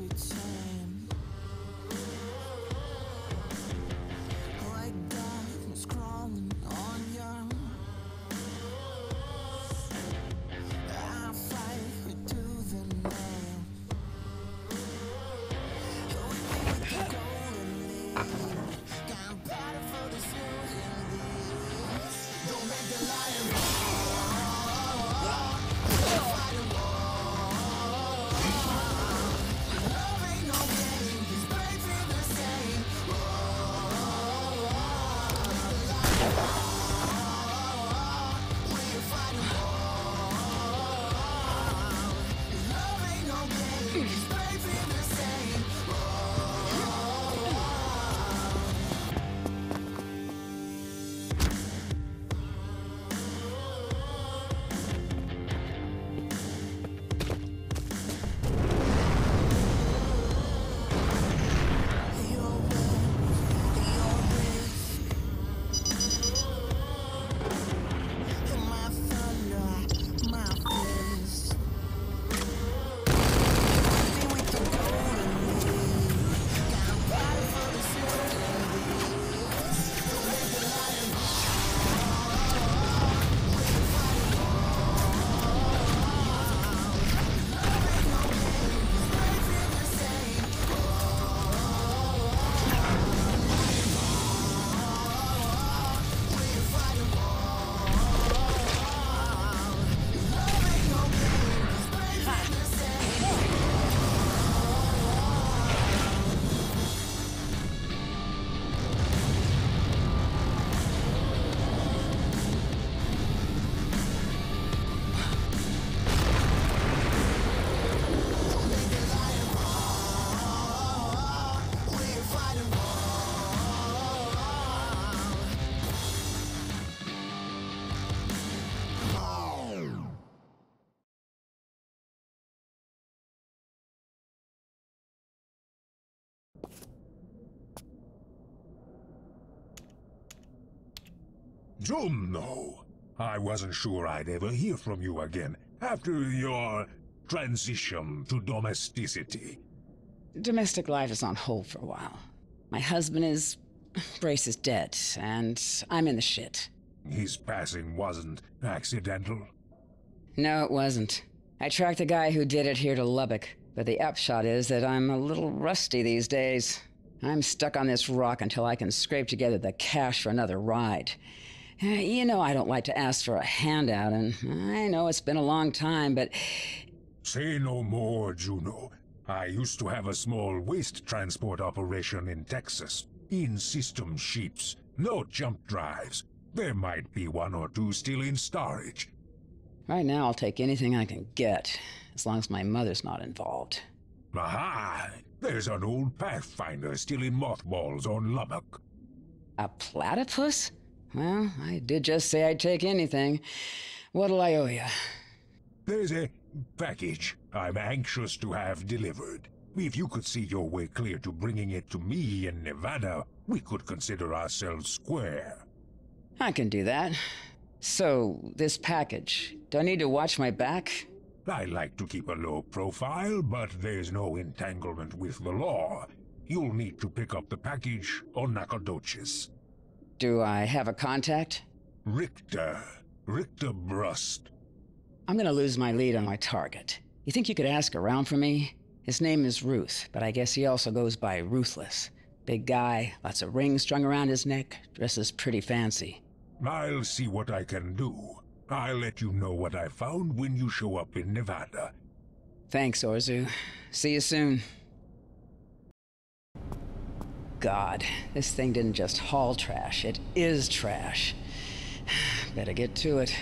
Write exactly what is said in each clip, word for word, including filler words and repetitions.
too tame. Like darkness crawling on you. I fight with tooth and nail. With the golden lead, gunpowder for the soothing leaves. Don't make the lion roar. Fight a war. Love ain't no game. These brave feel the same. We're fighting war. Love ain't no game. These brave feel the same. Jumno! I wasn't sure I'd ever hear from you again after your transition to domesticity. Domestic life is on hold for a while. My husband is... Brace is dead, and I'm in the shit. His passing wasn't accidental? No, it wasn't. I tracked the guy who did it here to Lubbock, but the upshot is that I'm a little rusty these days. I'm stuck on this rock until I can scrape together the cash for another ride. Uh, You know I don't like to ask for a handout, and I know it's been a long time, but... Say no more, Juno. I used to have a small waste transport operation in Texas. In-system sheets, no jump drives. There might be one or two still in storage. Right now I'll take anything I can get, as long as my mother's not involved. Aha! There's an old Pathfinder still in mothballs on Lubbock. A platypus? Well, I did just say I'd take anything. What'll I owe you? There's a package I'm anxious to have delivered. If you could see your way clear to bringing it to me in Nevada, we could consider ourselves square. I can do that. So, this package, do I need to watch my back? I like to keep a low profile, but there's no entanglement with the law. You'll need to pick up the package on Nacogdoches. Do I have a contact? Richter. Richter Brust. I'm gonna lose my lead on my target. You think you could ask around for me? His name is Ruth, but I guess he also goes by Ruthless. Big guy, lots of rings strung around his neck, dresses pretty fancy. I'll see what I can do. I'll let you know what I found when you show up in Nevada. Thanks, Orzu. See you soon. God, this thing didn't just haul trash, it is trash. Better get to it.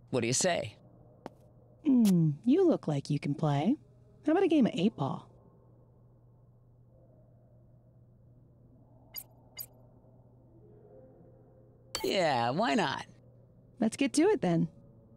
What do you say? Hmm, you look like you can play. How about a game of eight ball? Yeah, why not? Let's get to it then.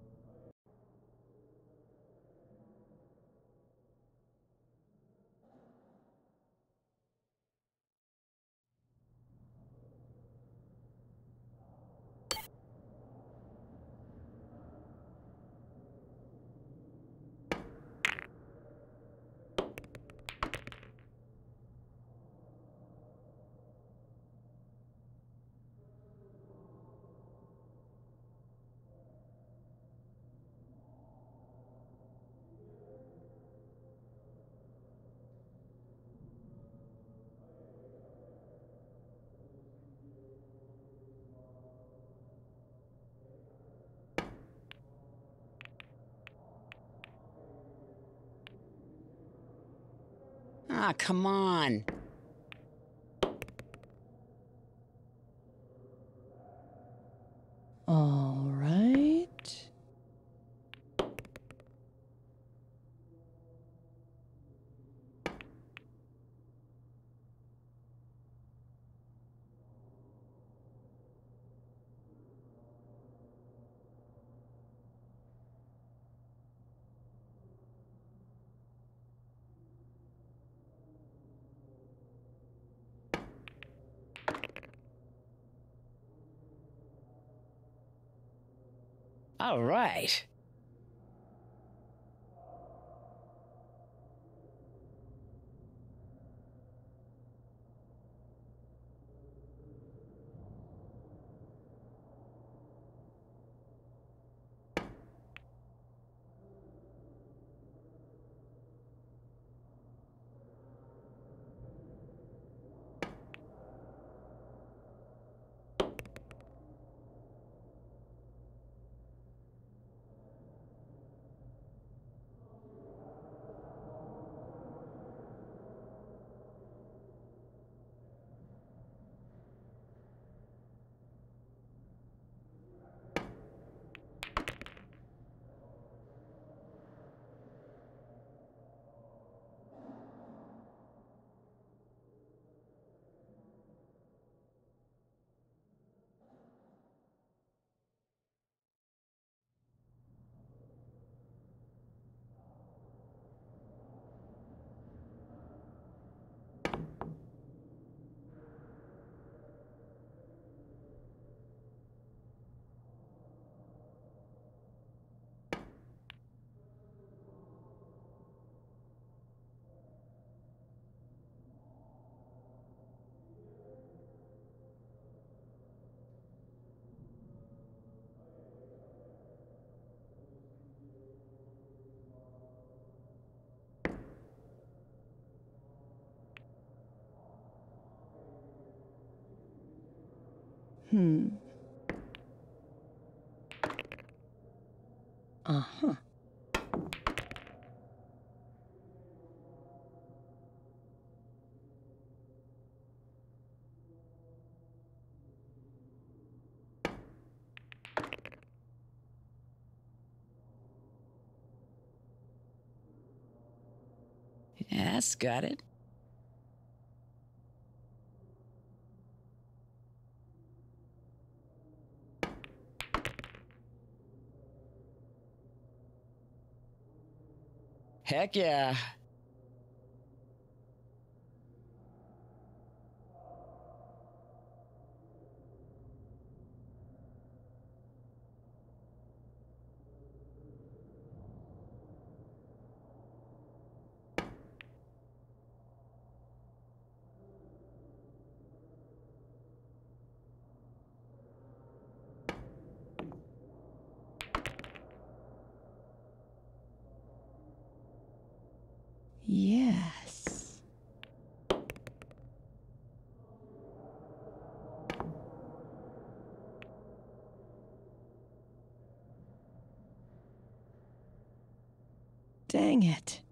Ah, come on. All right. All right. Hmm. Uh-huh. Yeah, that's got it. Heck yeah. Yes. Dang it.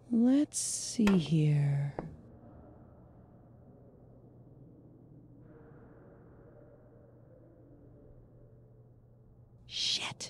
Let's see here. Shit.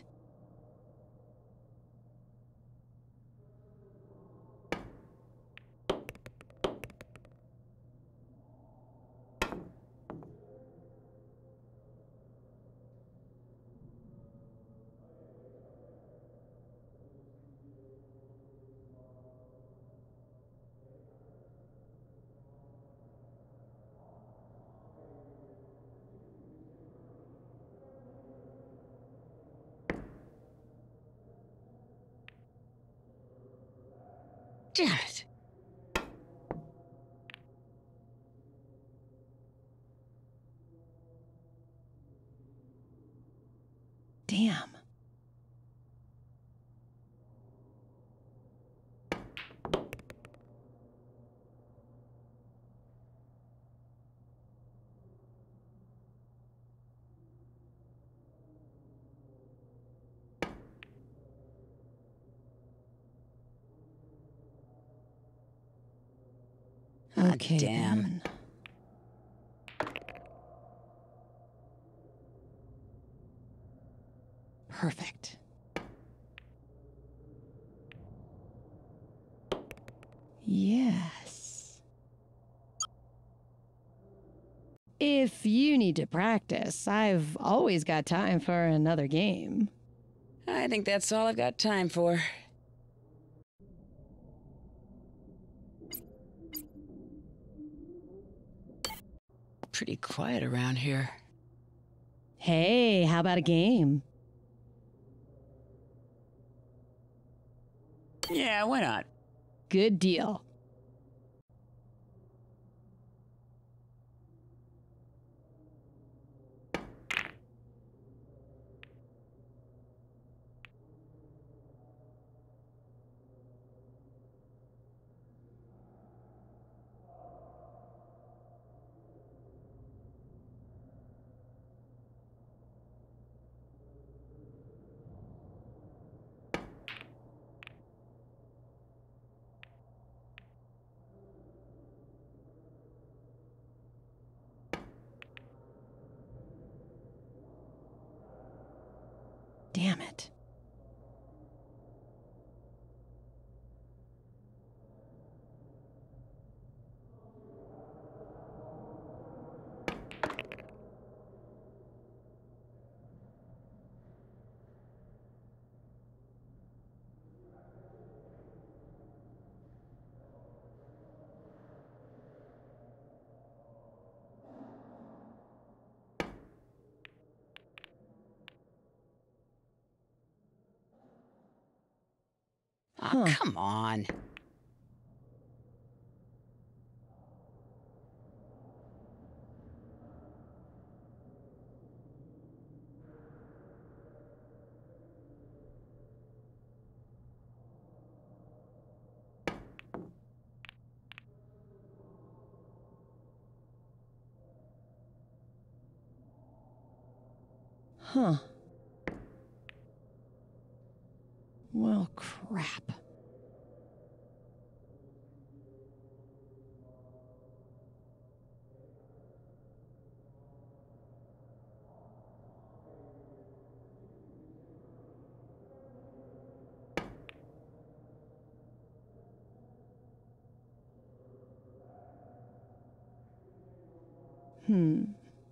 Damn it! Damn. Ah, Okay, damn. then. Perfect. Yes. If you need to practice, I've always got time for another game. I think that's all I've got time for. Pretty quiet around here. Hey, how about a game? Yeah, why not? Good deal. Damn it. Oh, Huh. come on. Huh. Well, crap. Hmm.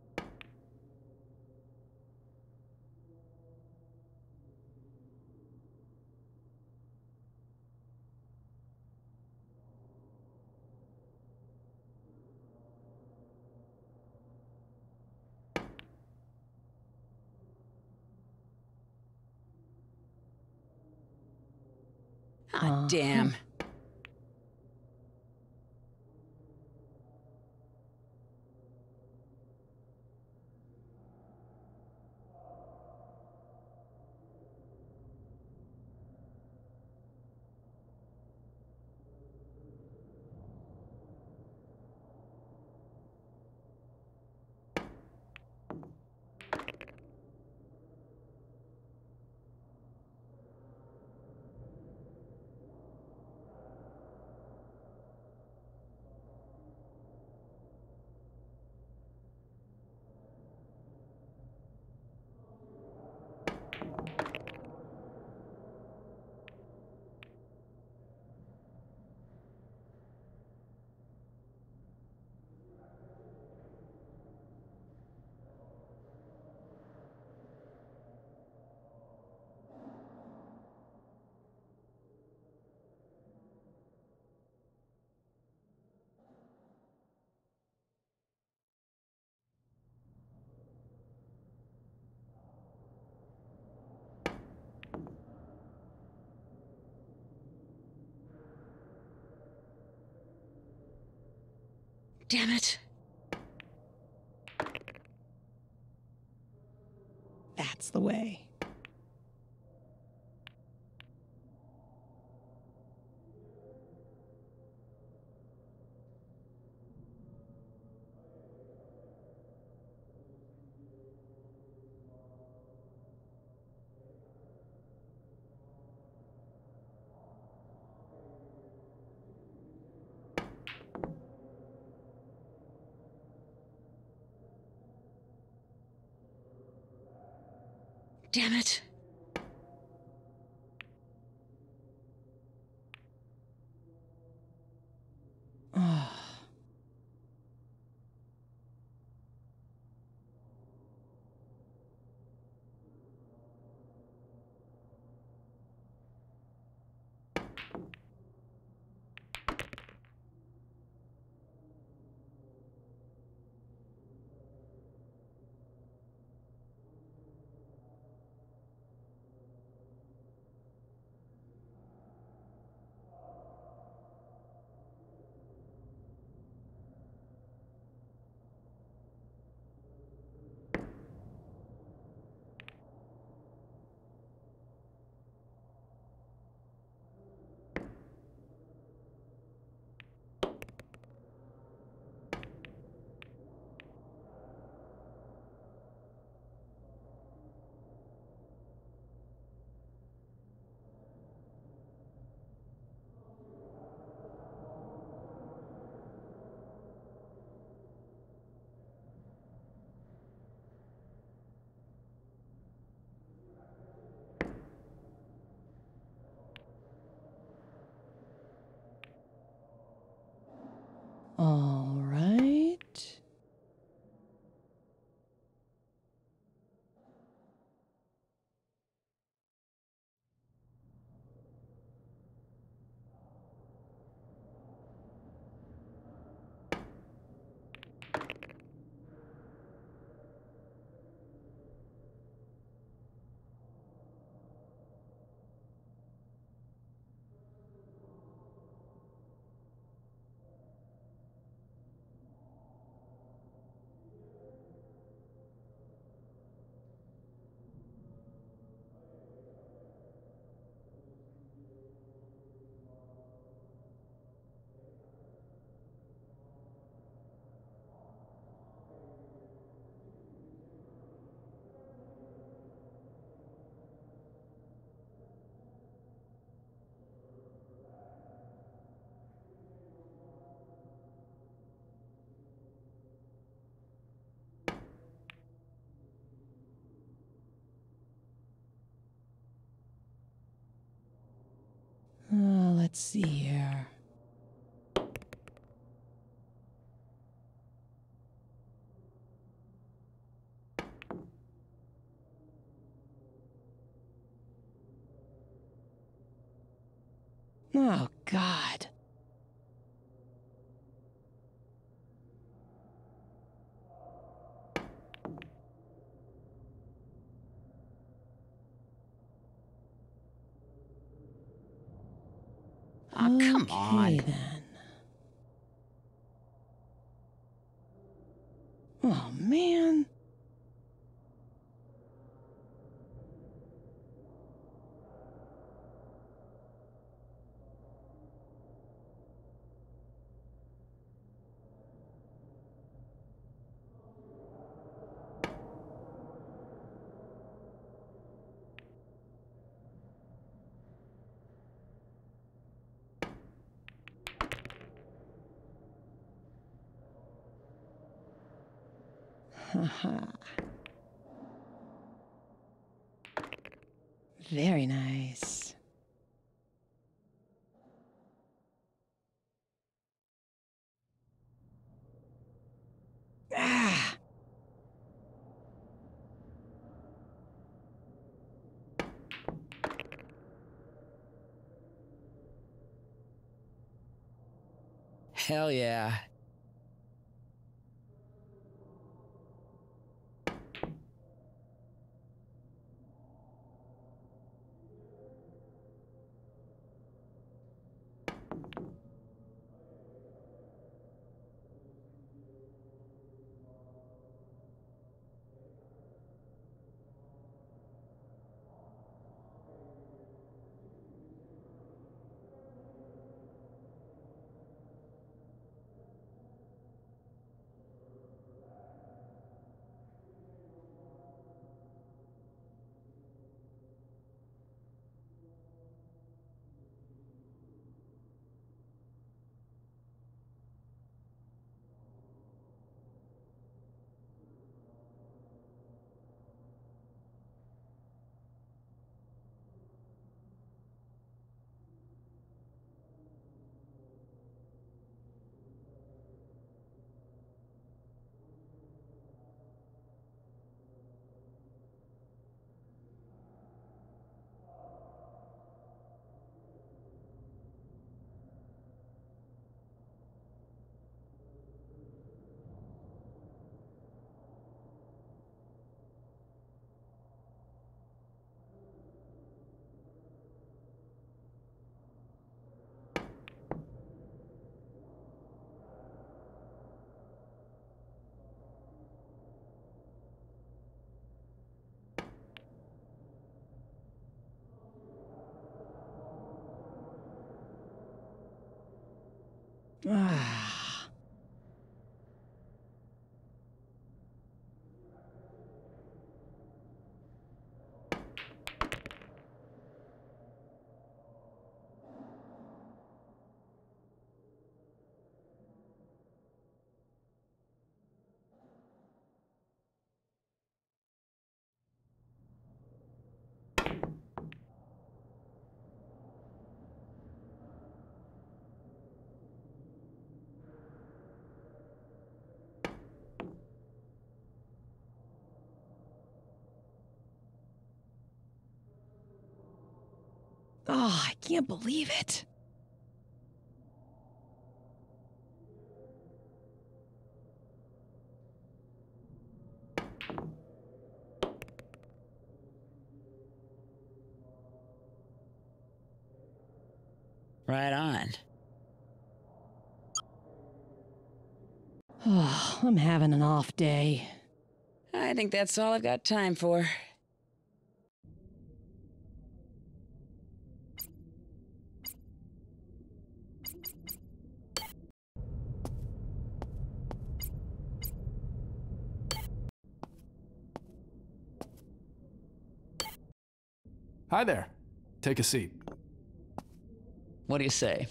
Ah, Uh-huh. damn. Damn it. That's the way. Damn it. Oh. All right. Uh, let's see here. Oh, God. Oh, come Okay, on. then. Oh, man. Haha. Very nice. Ah! Hell yeah. Ah. Oh, I can't believe it. Right on. Oh, I'm having an off day. I think that's all I've got time for. Hi there. Take a seat. What do you say?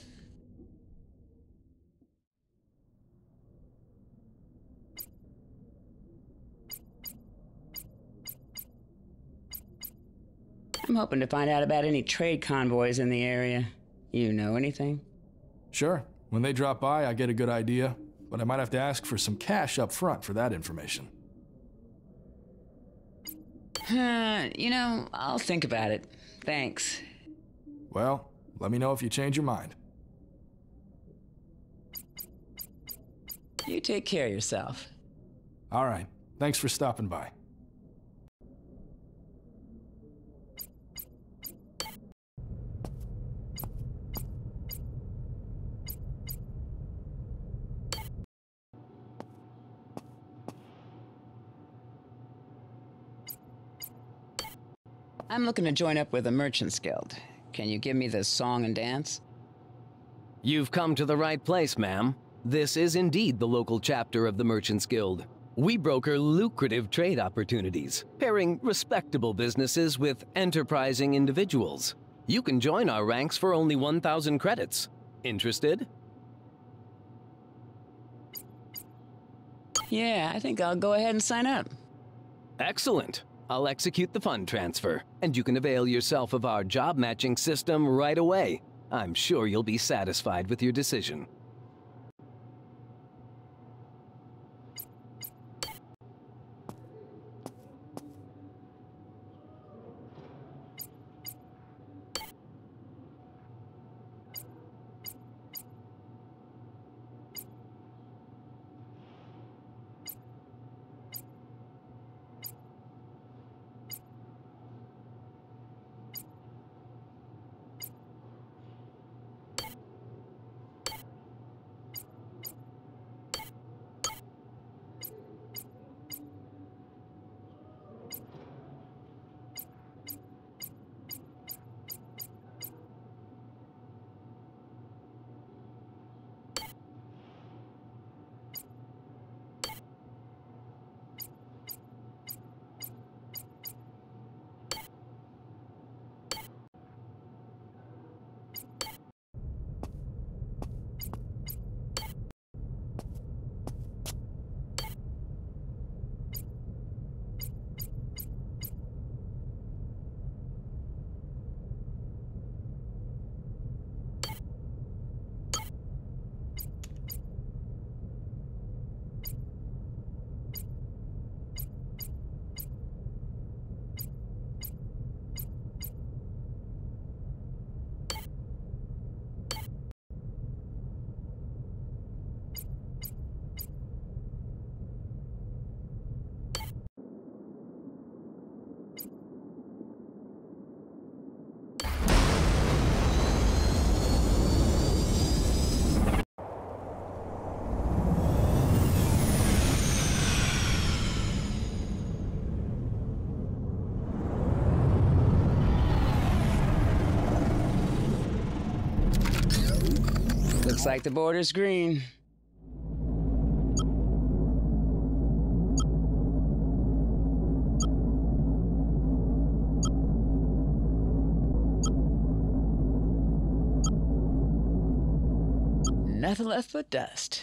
I'm hoping to find out about any trade convoys in the area. You know anything? Sure. When they drop by, I get a good idea, but I might have to ask for some cash up front for that information. Uh, you know, I'll think about it. Thanks. Well, let me know if you change your mind. You take care of yourself. All right. Thanks for stopping by. I'm looking to join up with the Merchants Guild. Can you give me the song and dance? You've come to the right place, ma'am. This is indeed the local chapter of the Merchants Guild. We broker lucrative trade opportunities, pairing respectable businesses with enterprising individuals. You can join our ranks for only one thousand credits. Interested? Yeah, I think I'll go ahead and sign up. Excellent. I'll execute the fund transfer, and you can avail yourself of our job matching system right away. I'm sure you'll be satisfied with your decision. Looks like the border's green. Nothing left but dust.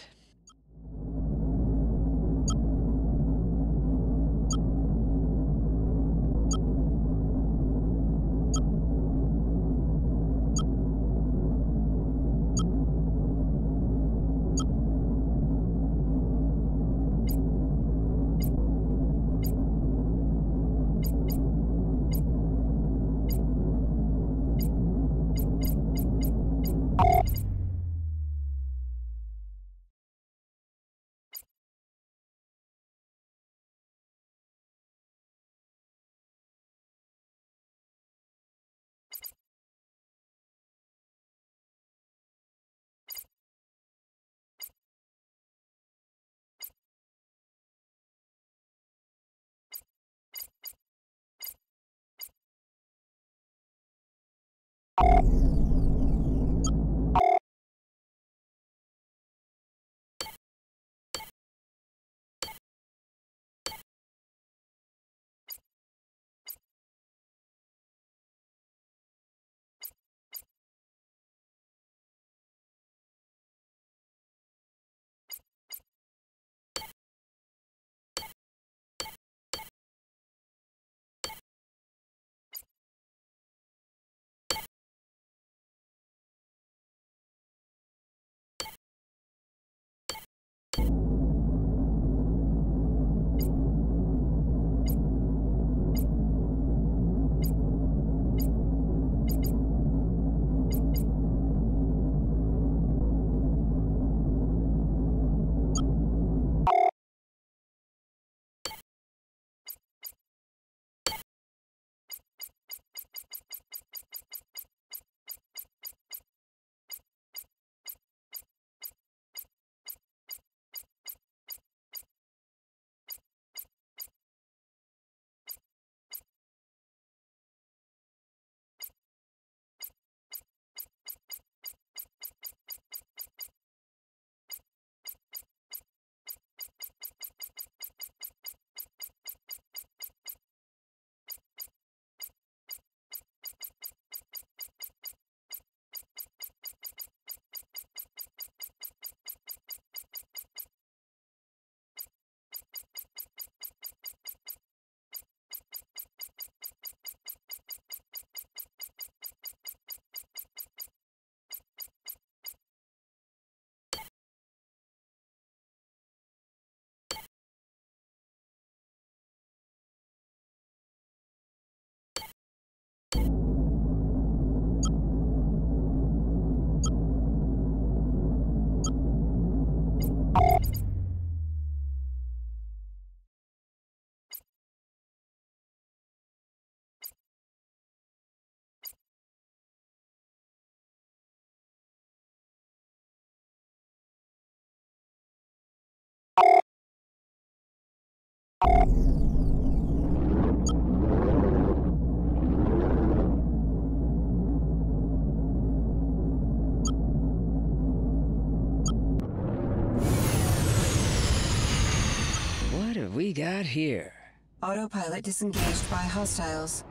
What have we got here? Autopilot disengaged by hostiles.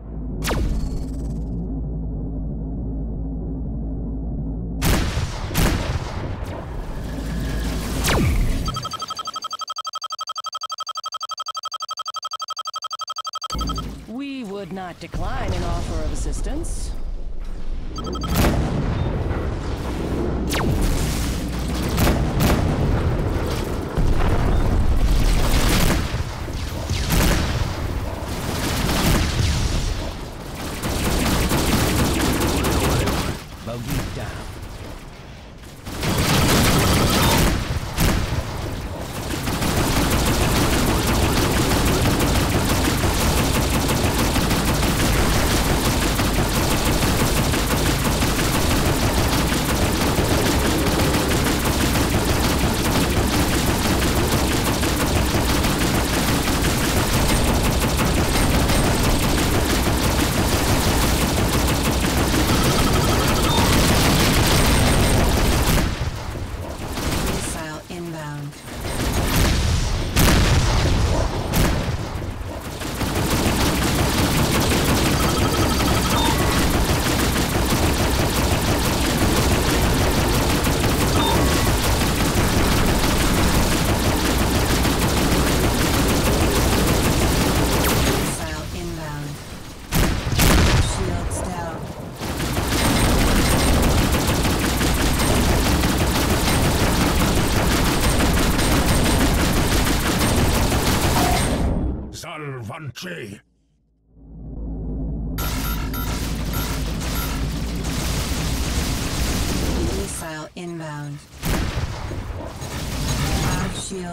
We would not decline an offer of assistance. Bogey down.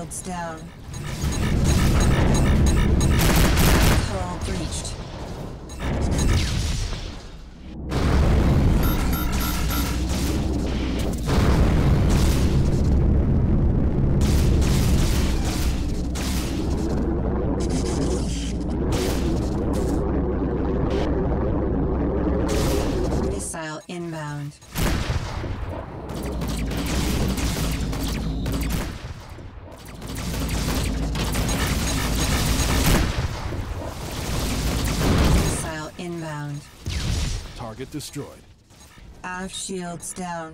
shields down. Hull breached. Missile inbound. Missile inbound. Target destroyed. Aft shields down.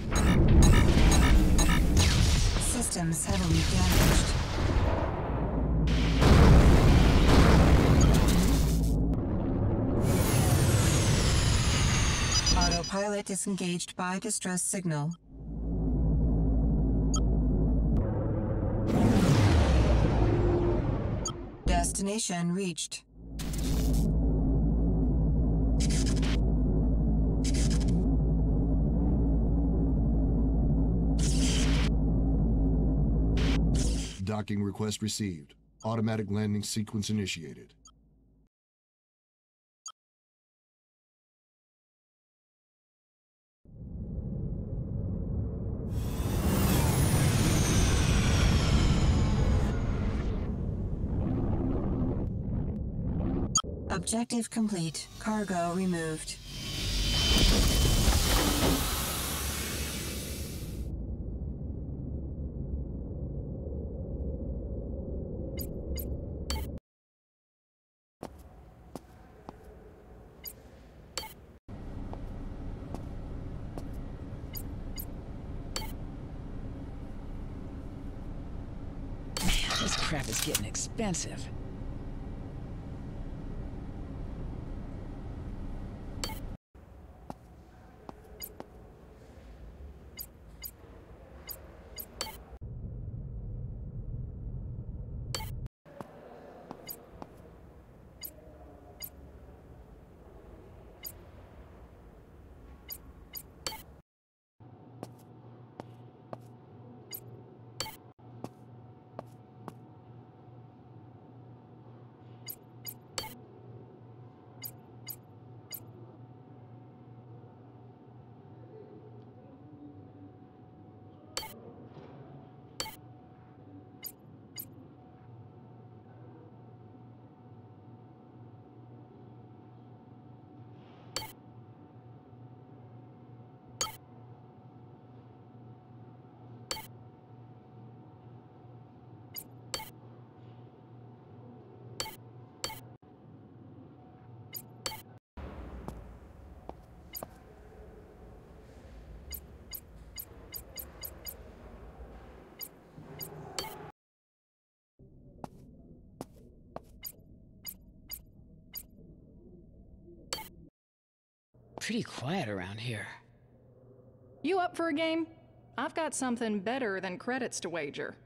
Systems heavily damaged. Autopilot disengaged by distress signal. Destination reached. Docking request received. Automatic landing sequence initiated. Objective complete. Cargo removed. This crap is getting expensive. Pretty quiet around here. You up for a game? I've got something better than credits to wager.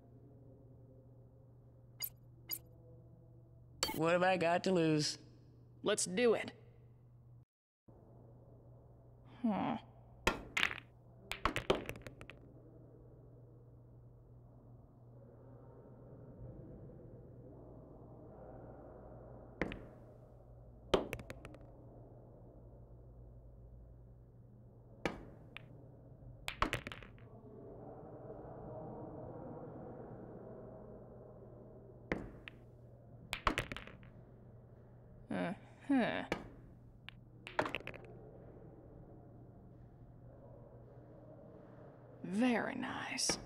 What have I got to lose? Let's do it. Huh. Uh-huh. Very nice.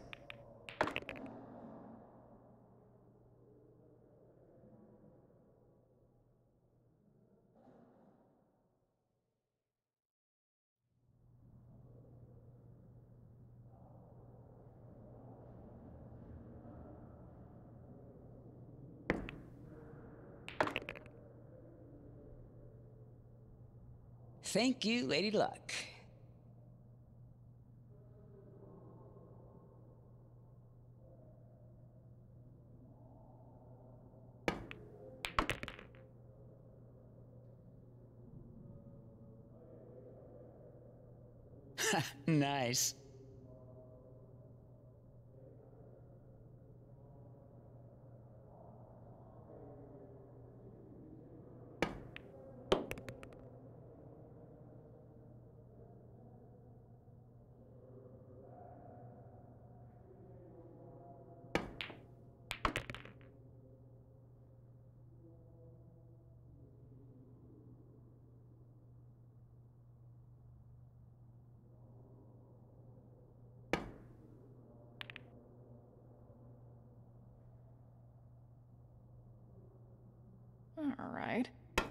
Thank you, Lady Luck. Nice. All right.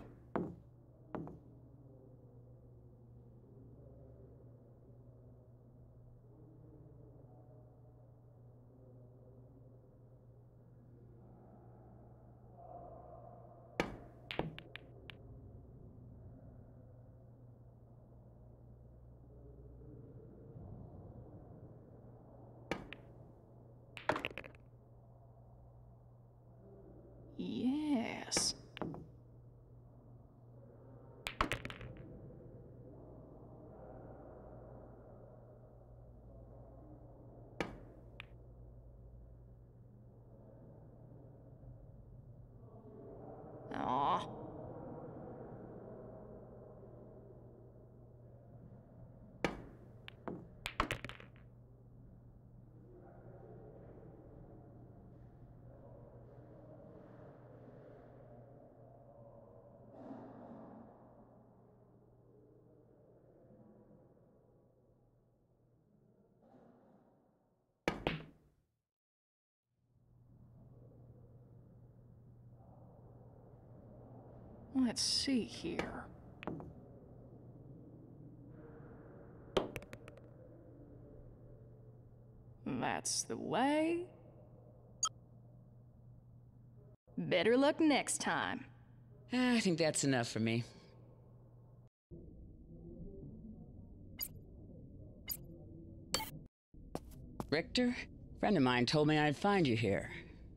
Yes. Aw. Let's see here. That's the way. Better luck next time. I think that's enough for me. Richter? A friend of mine told me I'd find you here.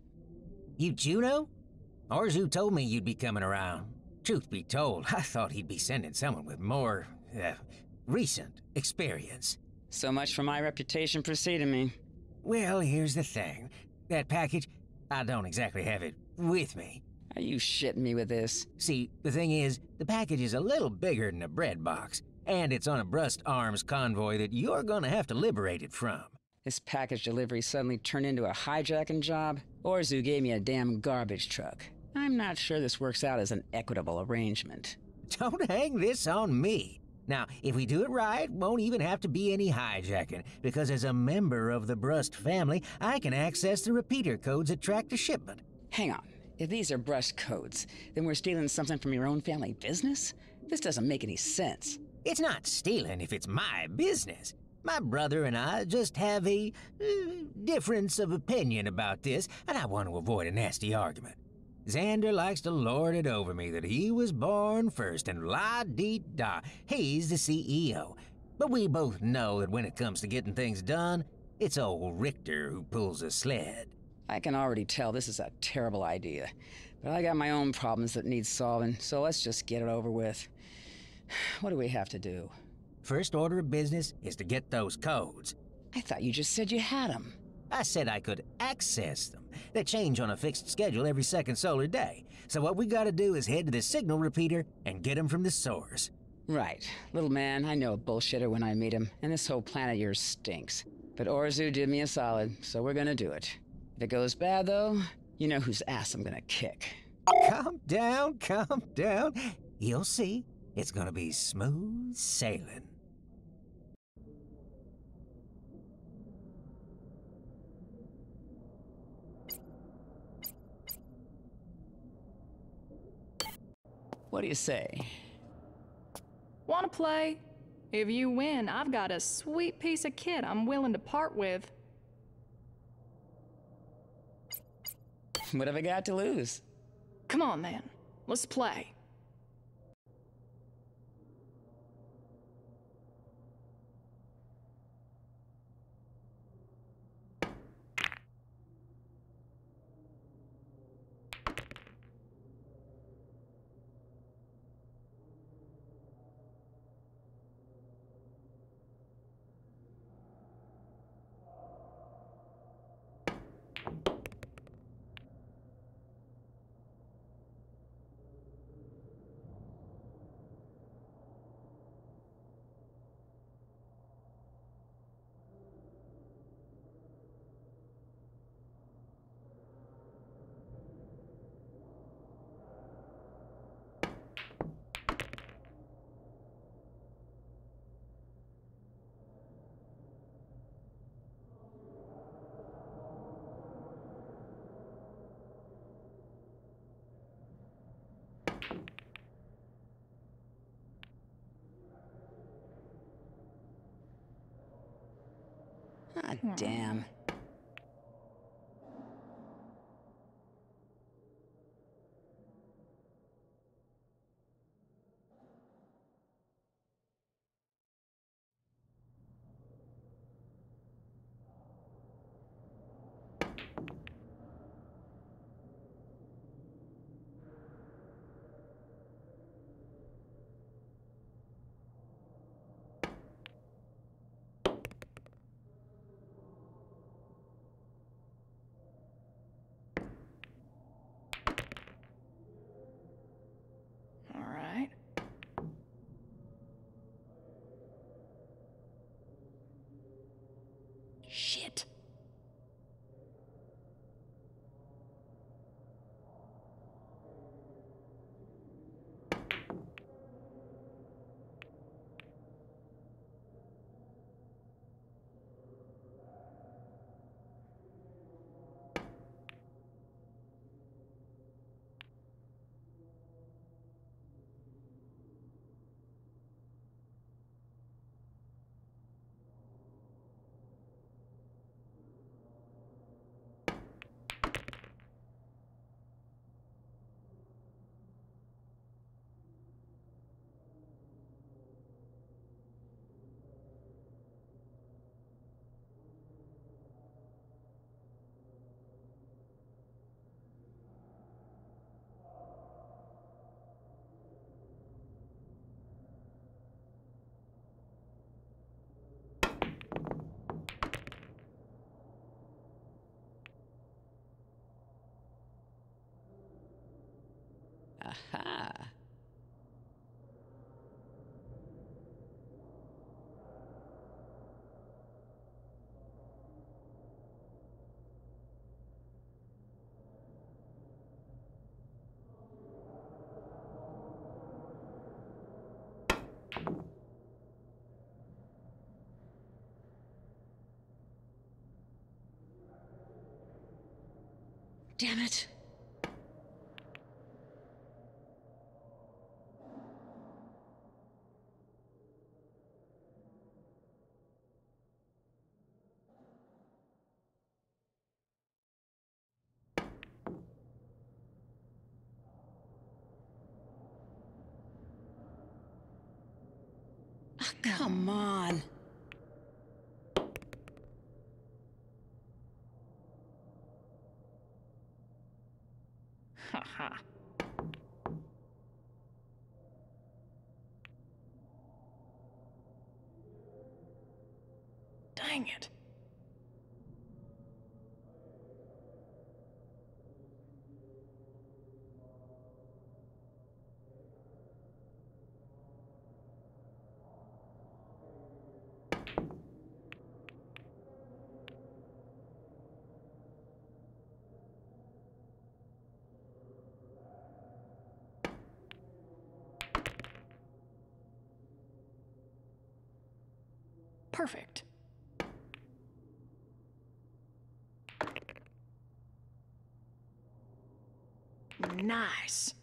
You Juno? Orzu told me you'd be coming around. Truth be told, I thought he'd be sending someone with more, uh, recent experience. So much for my reputation preceding me. Well, here's the thing. That package, I don't exactly have it with me. Are you shitting me with this? See, the thing is, the package is a little bigger than a bread box, and it's on a Brust Arms convoy that you're gonna have to liberate it from. This package delivery suddenly turned into a hijacking job? Orzu gave me a damn garbage truck. I'm not sure this works out as an equitable arrangement. Don't hang this on me. Now, if we do it right, won't even have to be any hijacking, because as a member of the Brust family, I can access the repeater codes that track the shipment. Hang on. If these are Brust codes, then we're stealing something from your own family business? This doesn't make any sense. It's not stealing if it's my business. My brother and I just have a uh, difference of opinion about this, and I want to avoid a nasty argument. Xander likes to lord it over me that he was born first, and la-dee-da, he's the C E O. But we both know that when it comes to getting things done, it's old Richter who pulls a sled. I can already tell this is a terrible idea, but I got my own problems that need solving, so let's just get it over with. What do we have to do? First order of business is to get those codes. I thought you just said you had them. I said I could access them. They change on a fixed schedule every second solar day. So what we gotta do is head to the signal repeater and get them from the source. Right. Little man, I know a bullshitter when I meet him, and this whole planet of yours stinks. But Orzu did me a solid, so we're gonna do it. If it goes bad, though, you know whose ass I'm gonna kick. Calm down, calm down. You'll see. It's gonna be smooth sailing. What do you say? Wanna play? If you win, I've got a sweet piece of kit I'm willing to part with. What have I got to lose? Come on then, let's play. Ah, damn. All right. Shit. Aha. Damn it. Ah, come on. Haha. Dang it. Perfect. Nice.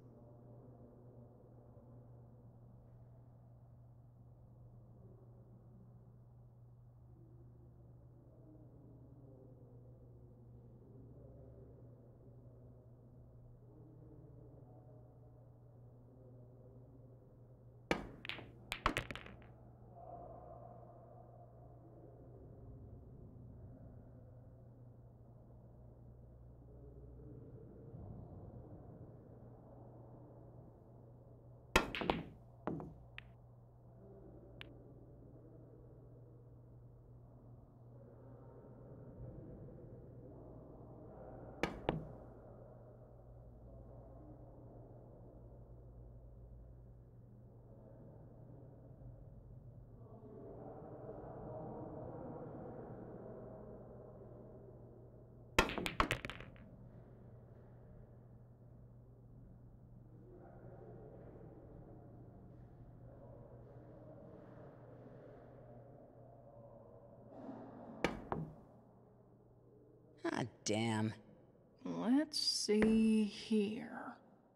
Ah, damn. Let's see here.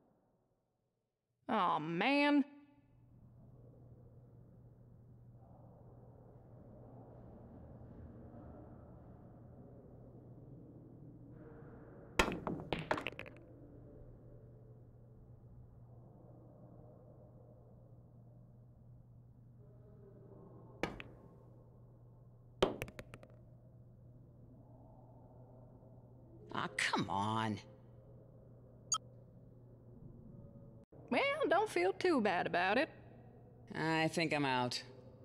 Oh, man. Aw, come on. Well, don't feel too bad about it. I think I'm out.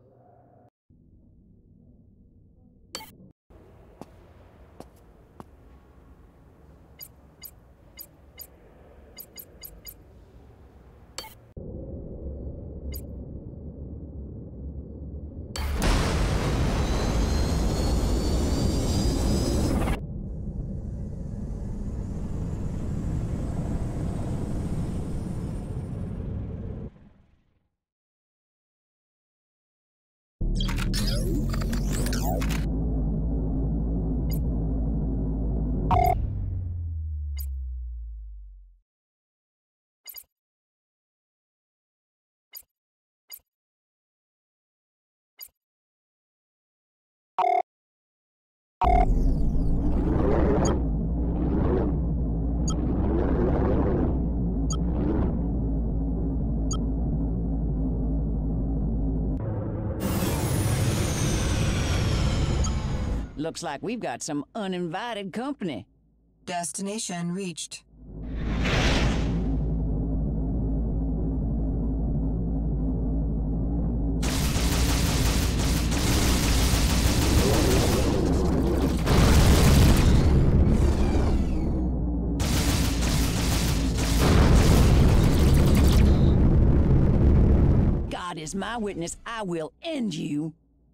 Looks like we've got some uninvited company. Destination reached. God is my witness, I will end you.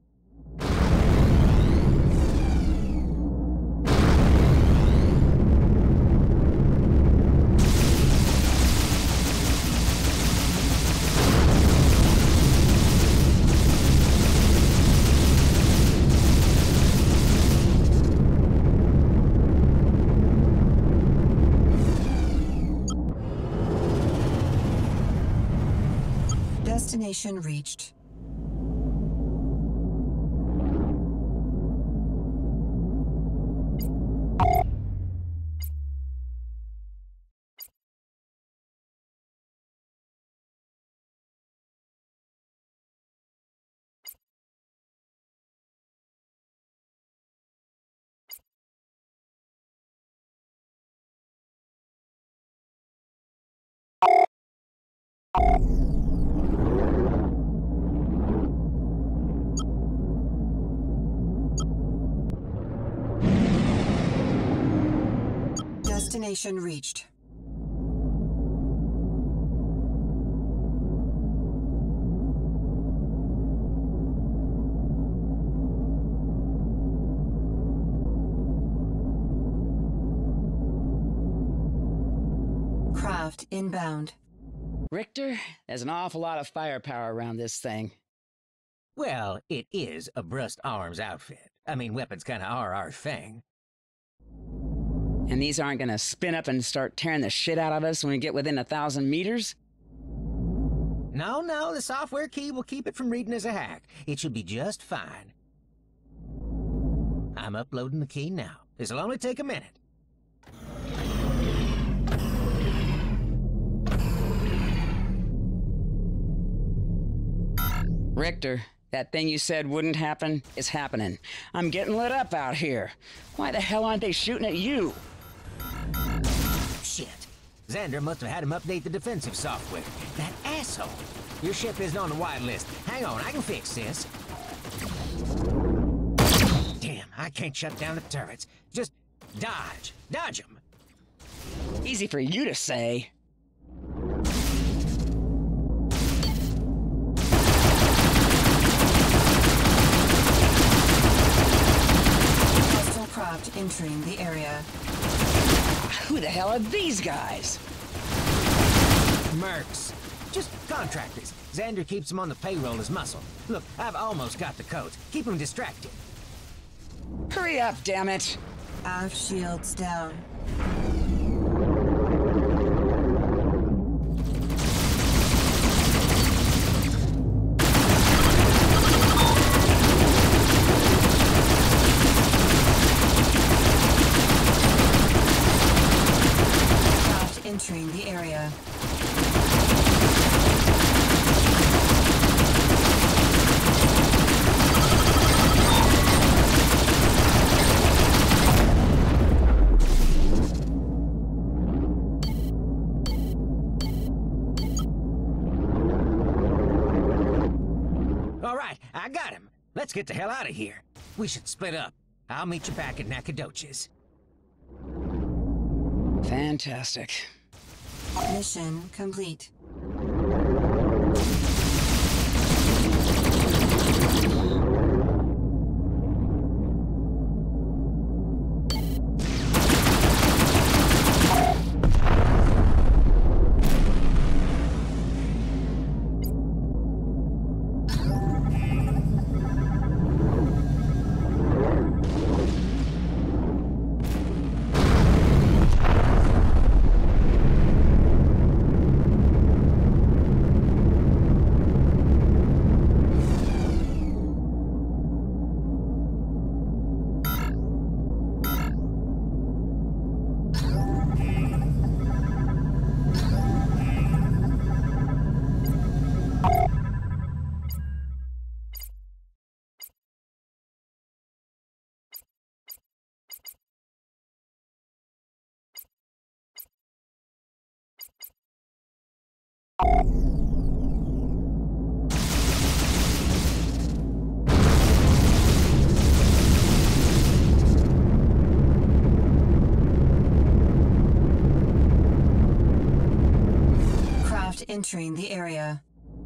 Destination reached. Destination reached. Craft inbound. Richter, there's an awful lot of firepower around this thing. Well, it is a brushed arms outfit. I mean, weapons kinda are our thing. And these aren't gonna spin up and start tearing the shit out of us when we get within a thousand meters? No, no, the software key will keep it from reading as a hack. It should be just fine. I'm uploading the key now. This'll only take a minute. Richter, that thing you said wouldn't happen is happening. I'm getting lit up out here. Why the hell aren't they shooting at you? Shit. Xander must have had him update the defensive software. That asshole. Your ship isn't on the white list. Hang on, I can fix this. Damn, I can't shut down the turrets. Just dodge. Dodge them. Easy for you to say. Hostile craft entering the area. Who the hell are these guys? Mercs. Just contractors. Xander keeps them on the payroll as muscle. Look, I've almost got the codes. Keep them distracted. Hurry up, damn it! Aft shields down. Craft entering the area. Let's get the hell out of here. We should split up. I'll meet you back at Nacogdoches. Fantastic. Mission complete. Craft entering the area.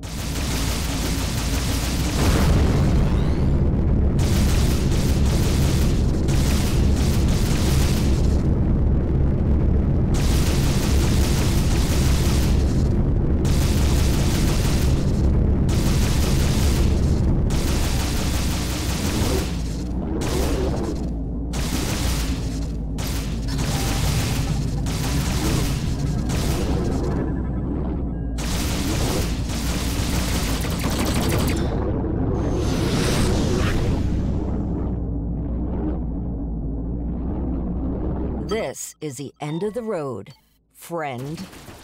This is the end of the road, friend.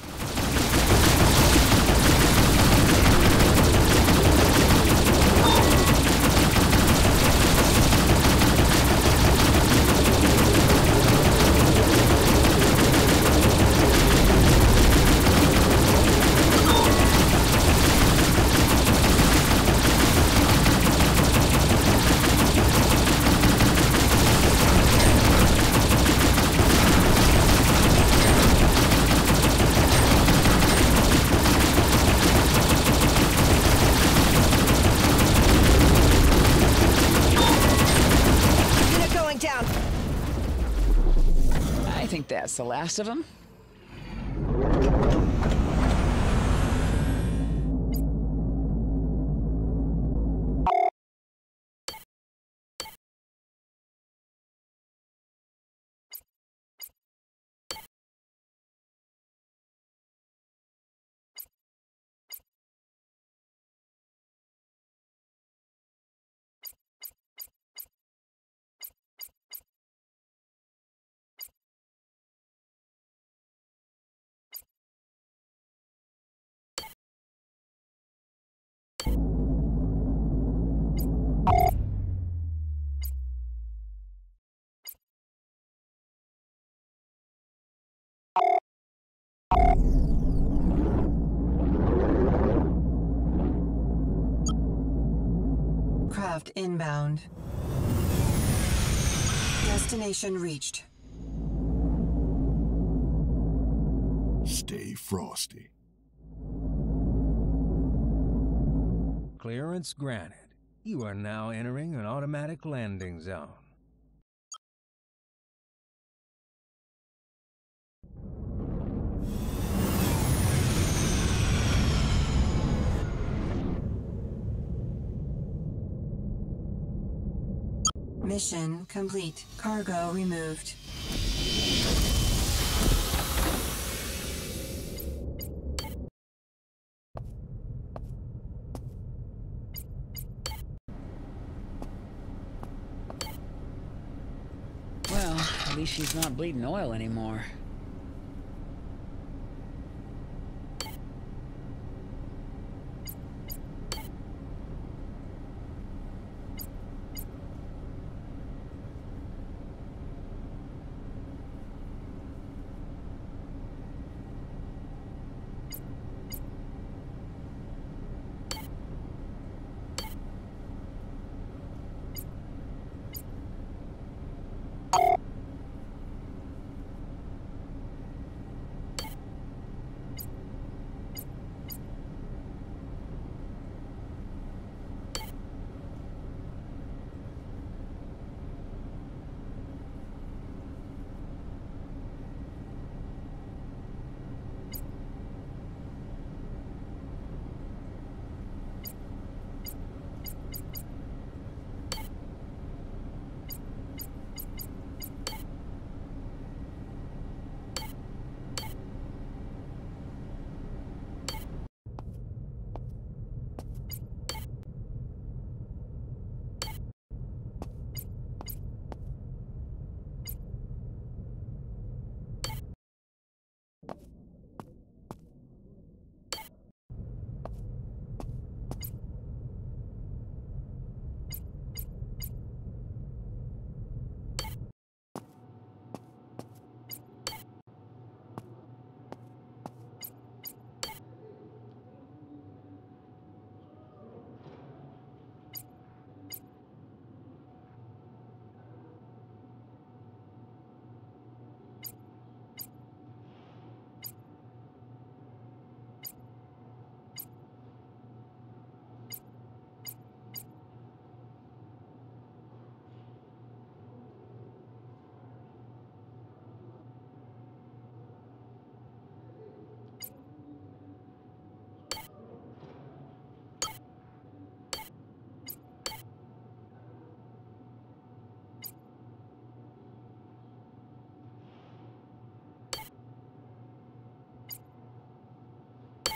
I think that's the last of them. Craft inbound. Destination reached. Stay frosty. Clearance granted. You are now entering an automatic landing zone. Mission complete. Cargo removed. Well, at least she's not bleeding oil anymore.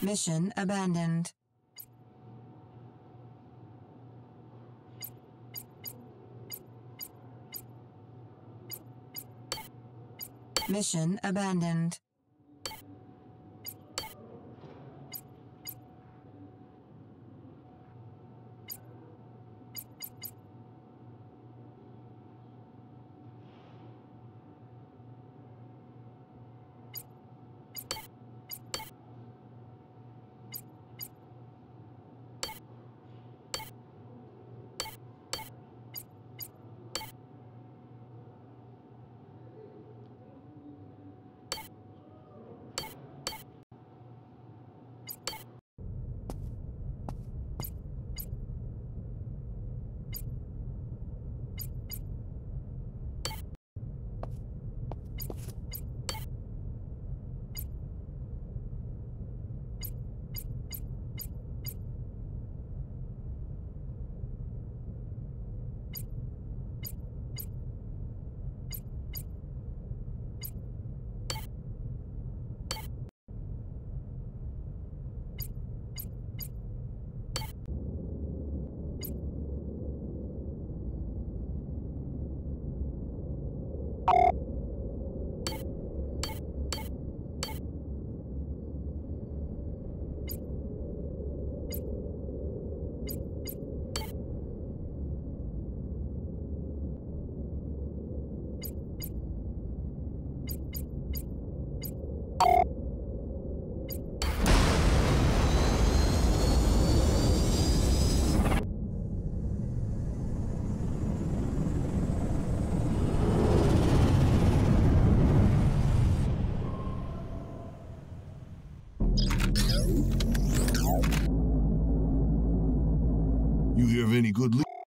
Mission abandoned. Mission abandoned. You have any good leads?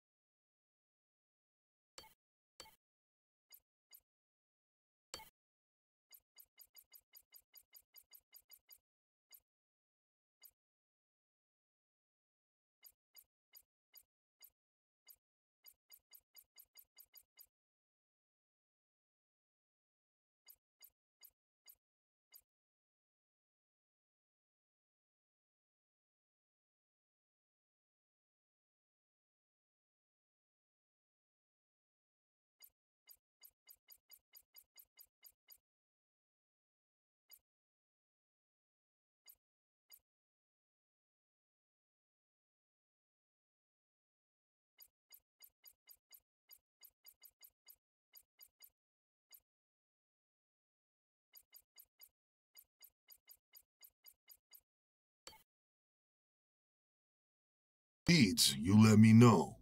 Leads, you let me know.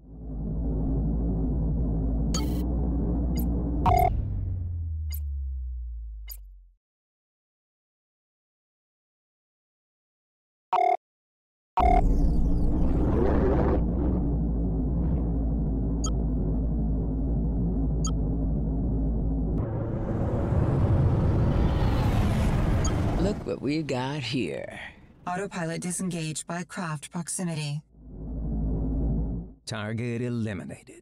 Look what we've got here. Autopilot disengaged by craft proximity. Target eliminated.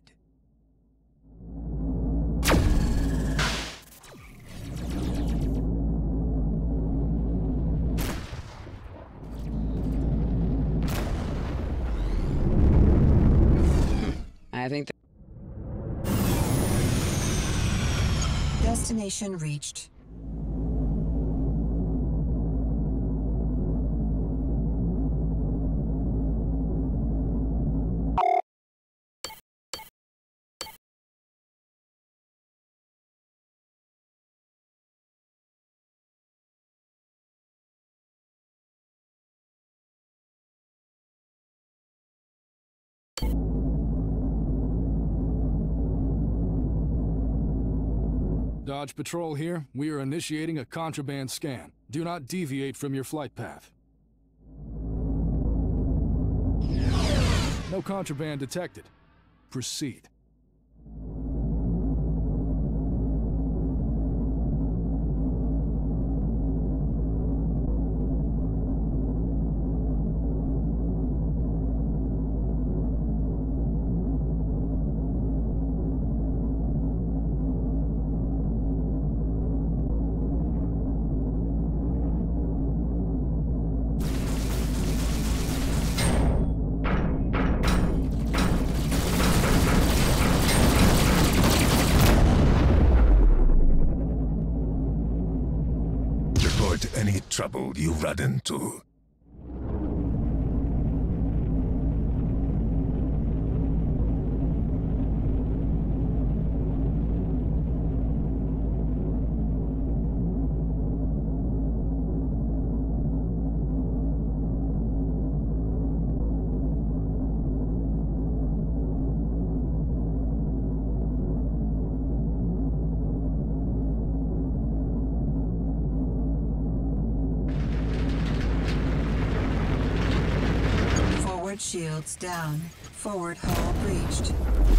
I think th- Destination reached. Dodge Patrol here. We are initiating a contraband scan. Do not deviate from your flight path. No contraband detected. Proceed. trouble you run into. Forward shields down. Forward hull breached.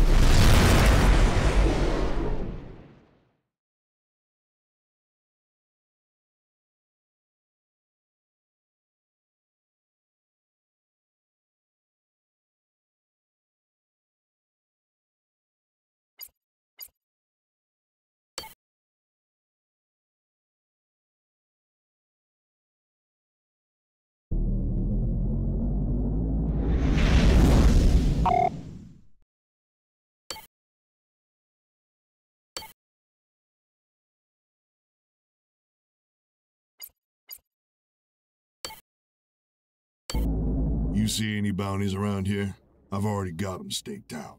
You see any bounties around here? I've already got them staked out.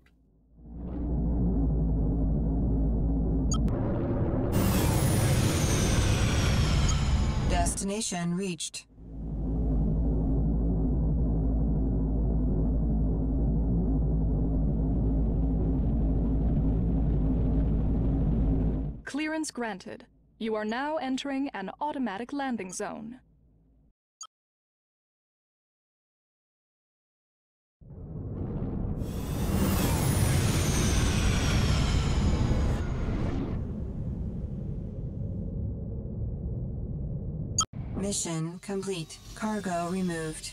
Destination reached. Clearance granted. You are now entering an automatic landing zone. Mission complete. Cargo removed.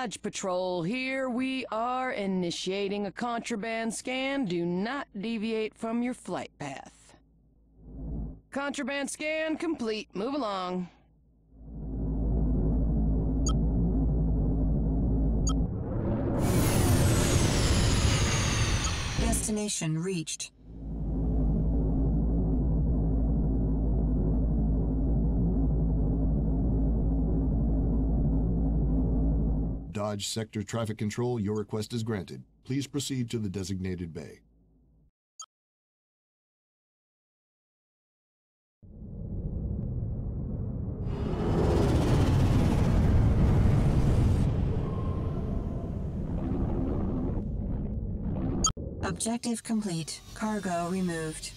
Dodge Patrol here. We are initiating a contraband scan. Do not deviate from your flight path. Contraband scan complete. Move along. Destination reached. Dodge Sector Traffic Control, your request is granted. Please proceed to the designated bay. Objective complete. Cargo removed.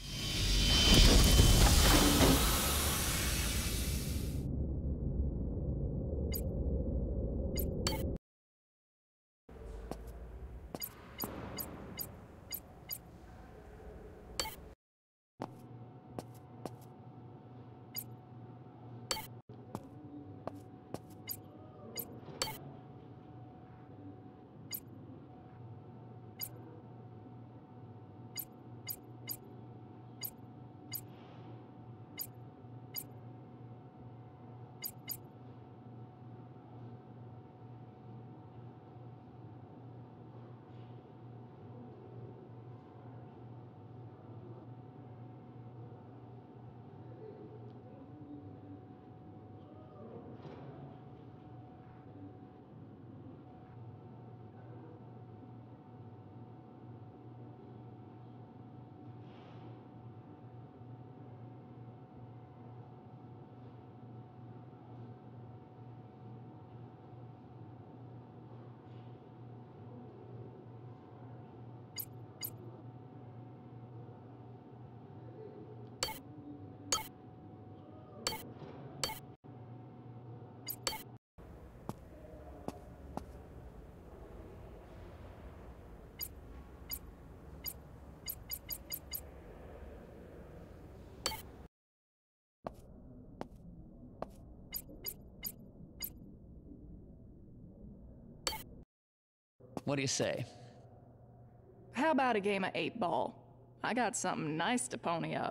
What do you say? How about a game of eight ball? I got something nice to pony up.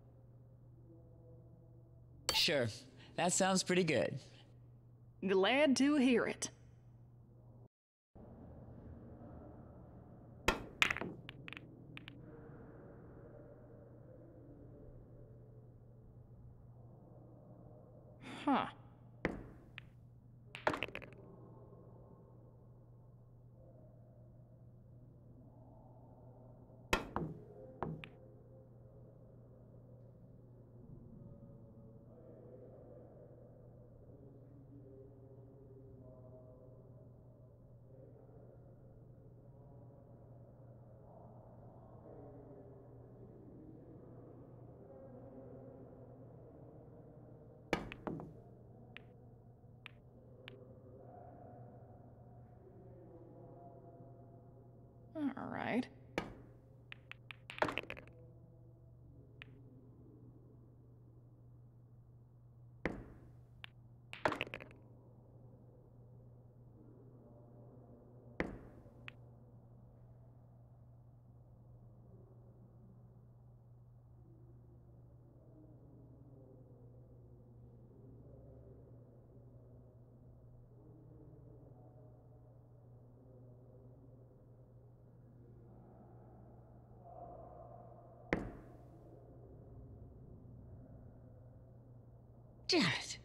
Sure, that sounds pretty good. Glad to hear it. Huh. All right. Damn it.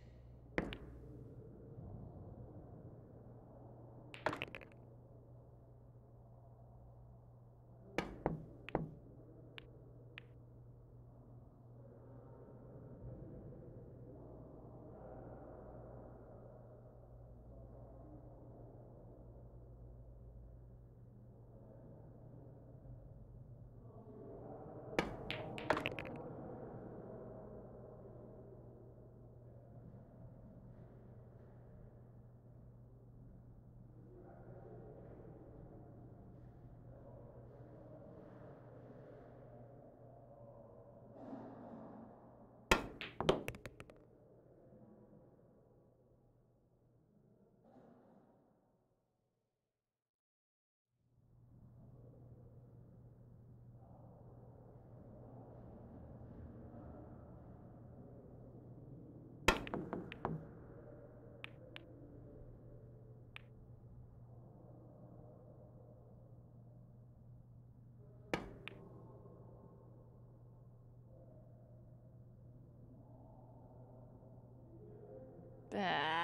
Bah.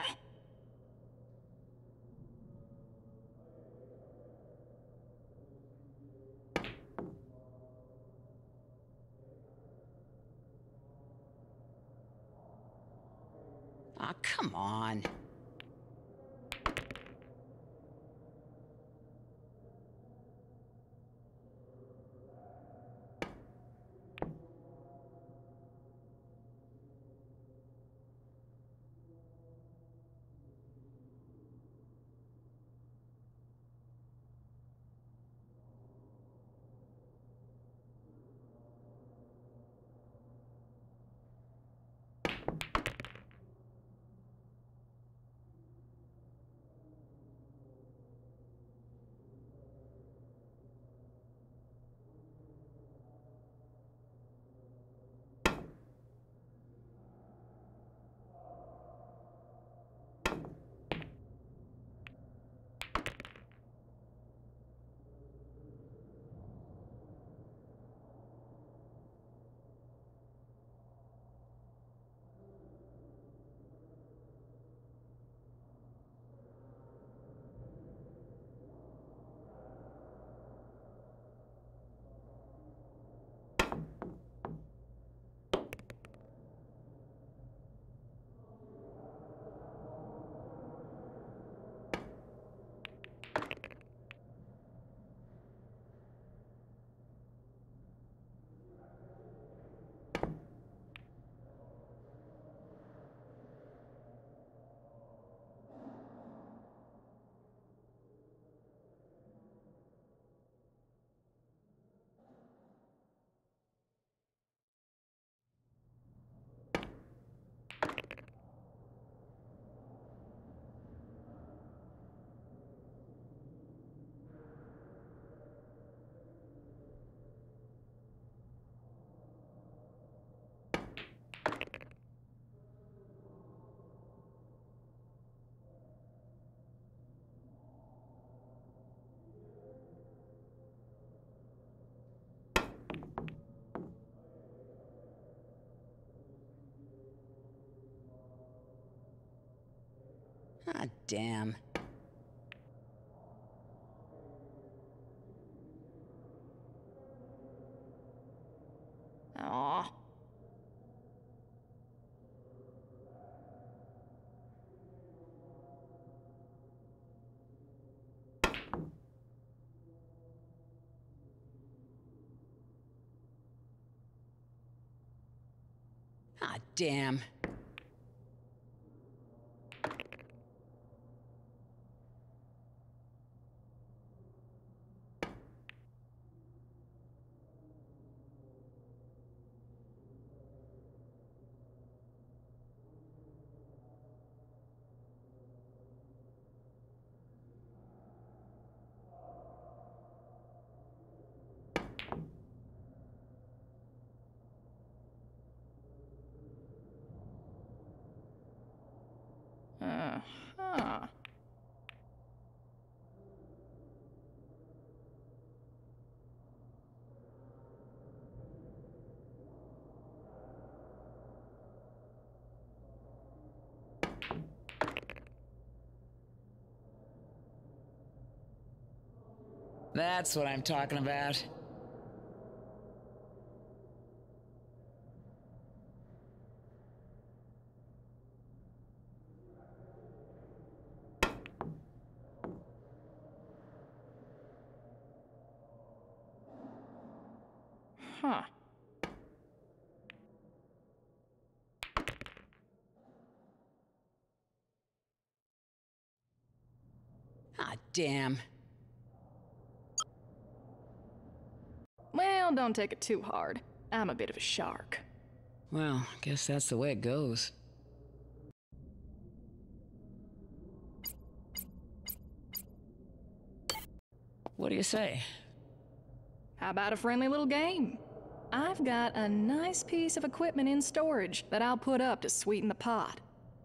Aw, come on. Ah, damn. Aw. Ah, damn. Uh-huh. That's what I'm talking about. Huh. Ah, damn. Well, don't take it too hard. I'm a bit of a shark. Well, guess that's the way it goes. What do you say? How about a friendly little game? I've got a nice piece of equipment in storage that I'll put up to sweeten the pot.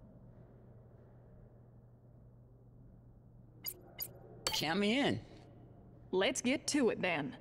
Count me in. Let's get to it then.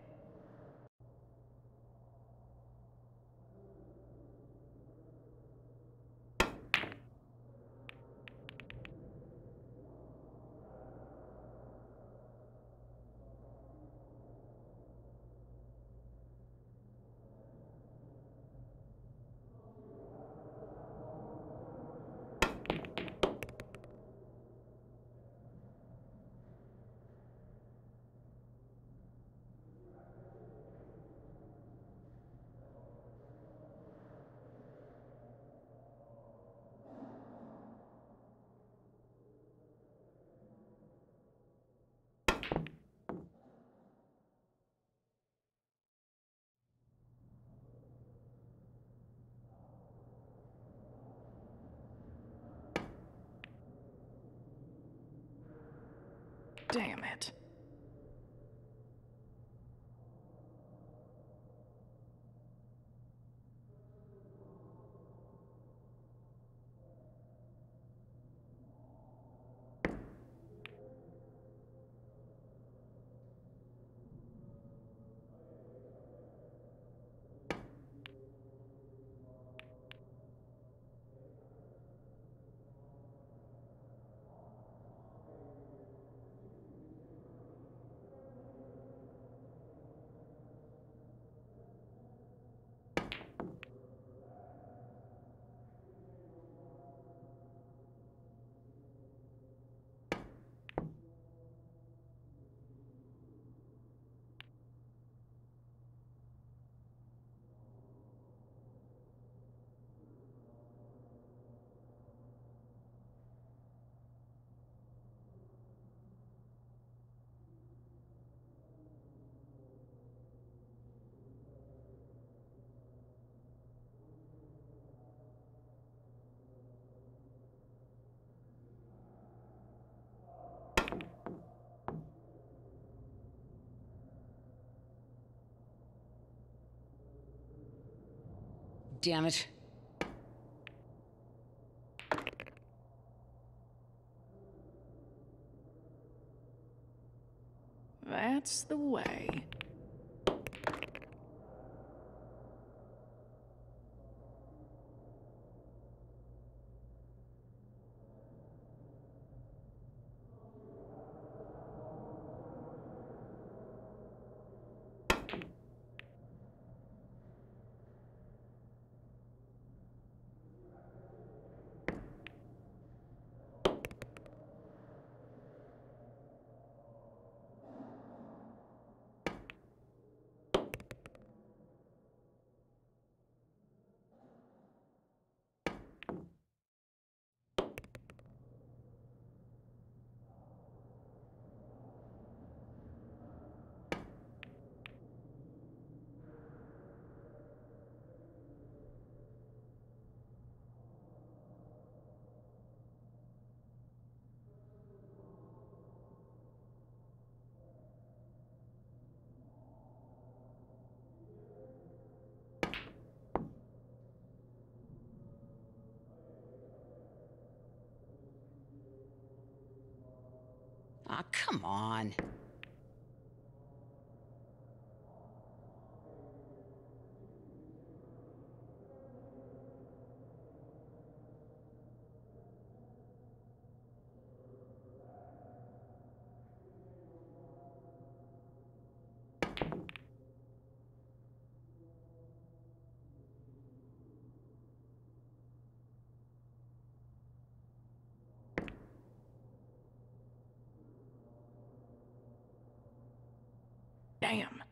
Damn it. Damn it. That's the way. Aw, come on. Damn.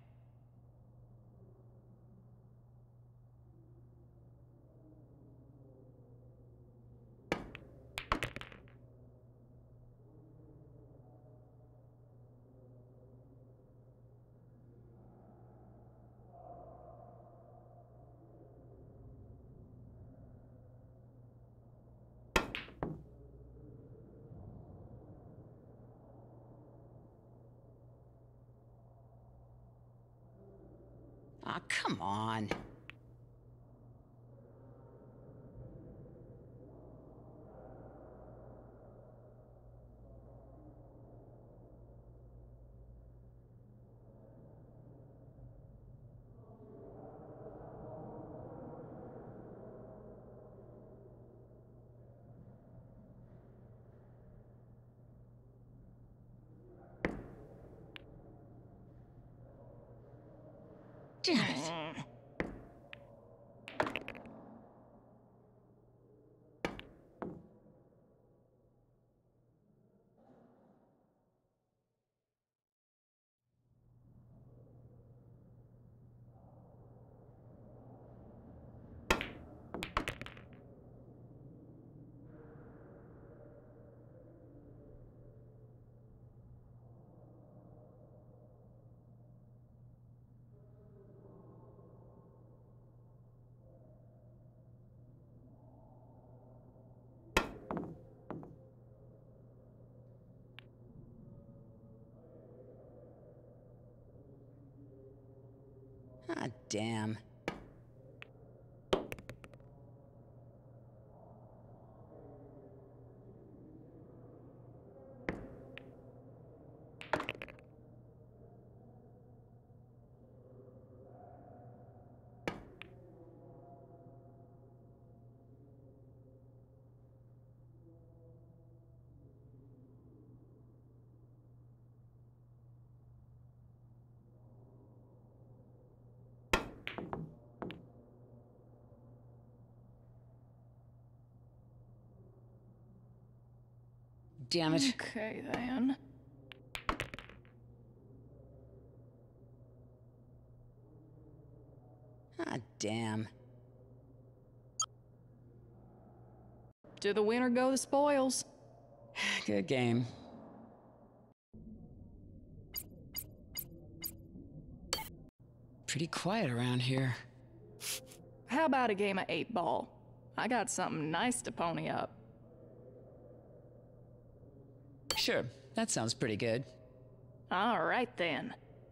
Aw, come on. Damn it. Ah, damn. Damn it. Okay, then. Ah, damn. To the winner go the spoils. Good game. Pretty quiet around here. How about a game of eight ball? I got something nice to pony up. Sure, that sounds pretty good. All right, then.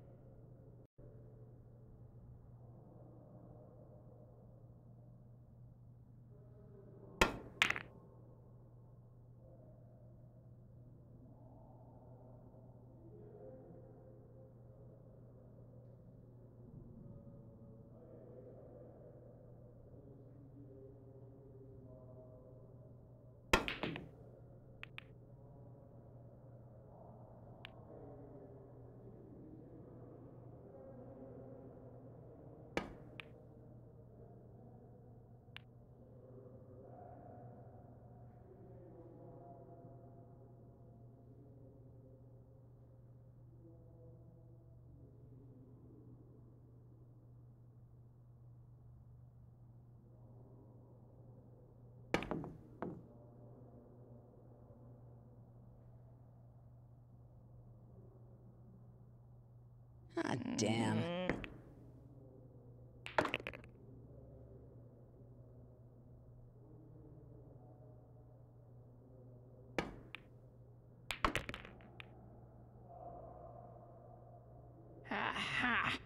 Ah, damn. Ha ha.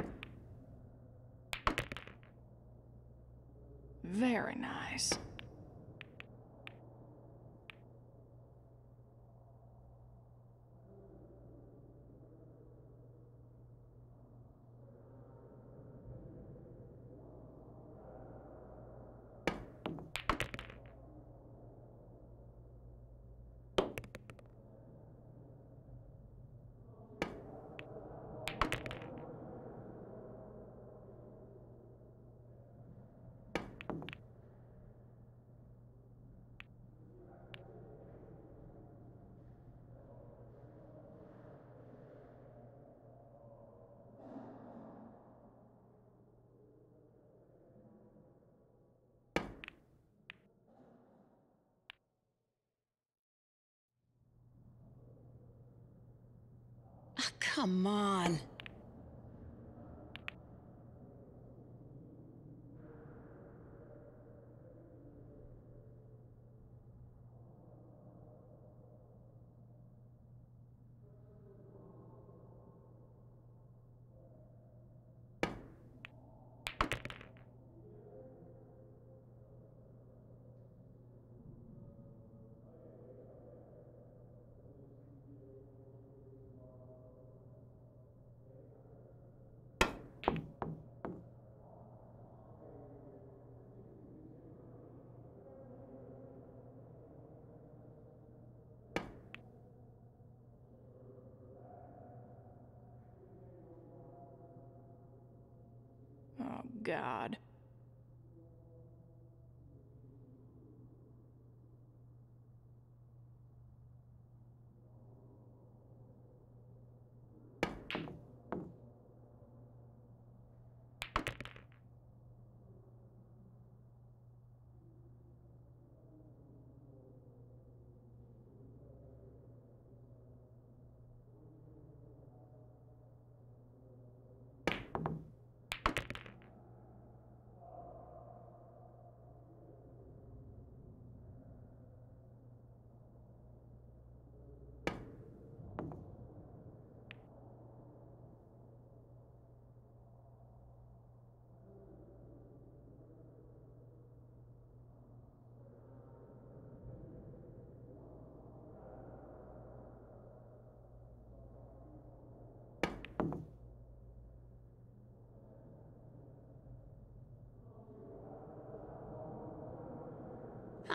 Very nice. Ah, come on. Oh, God.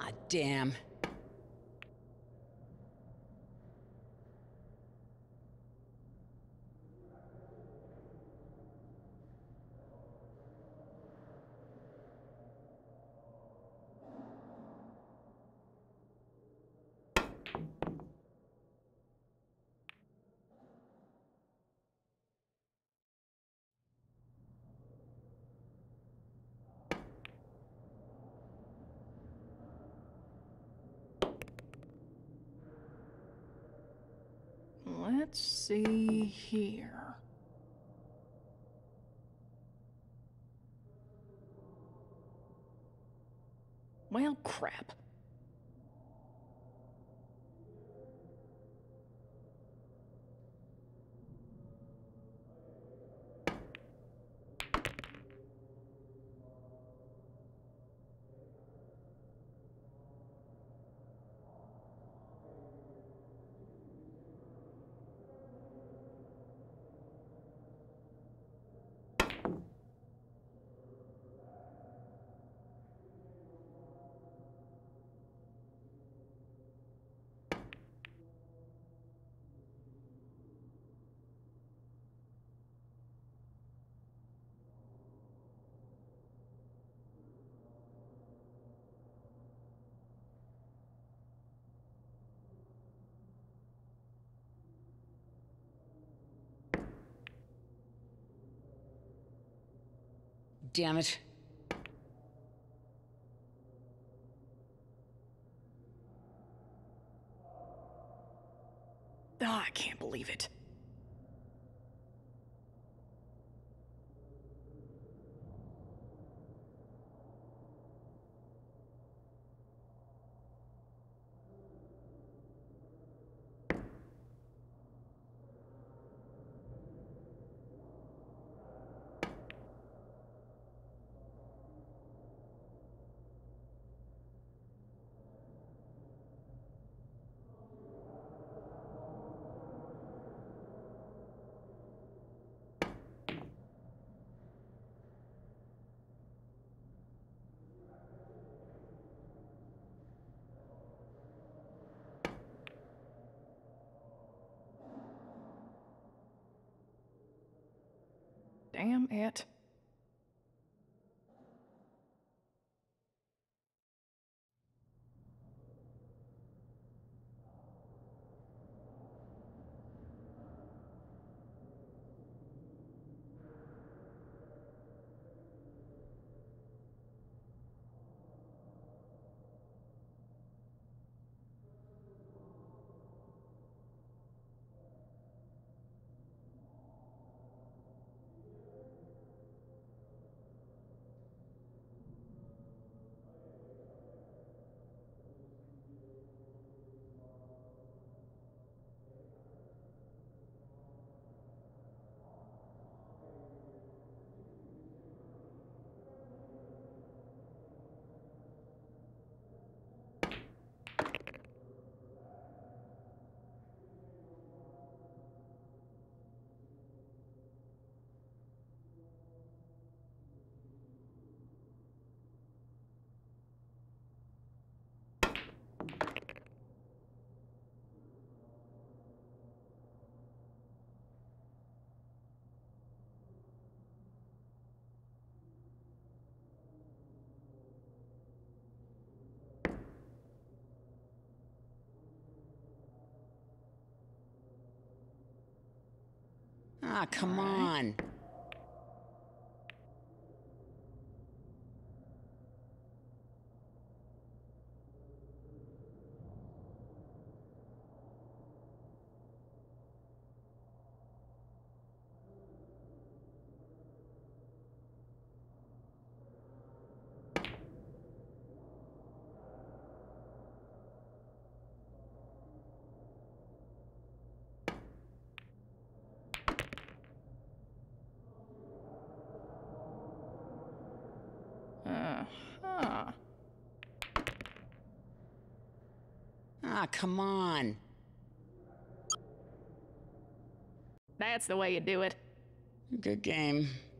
Ah, damn. Let's see here. Well, crap. Damn it. Oh, I can't believe it. Damn it. Ah, come on. Uh-huh. Ah, come on. That's the way you do it. Good game.